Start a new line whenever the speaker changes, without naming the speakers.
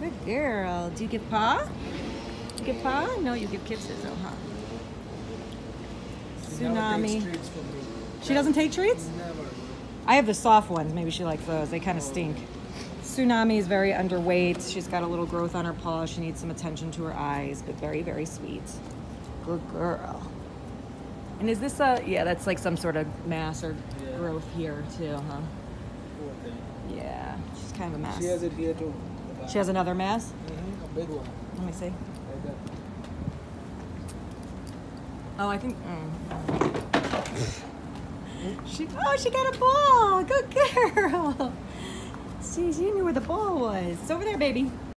Good girl. Do you give paw? You give paw? No, you give kisses, oh, huh? Tsunami. She doesn't take treats?
Never.
I have the soft ones. Maybe she likes those. They kind of stink. Tsunami is very underweight. She's got a little growth on her paw. She needs some attention to her eyes, but very, very sweet. Good girl. And is this yeah, that's like some sort of mass or growth here too, huh?
Poor thing.
Yeah, she's kind of a mess.
She has it here too.
She has another mass?
Mm-hmm. A big one.
Let me see.
Like that.
Oh, I think. She got a ball. Good girl. See, she knew where the ball was. It's over there, baby.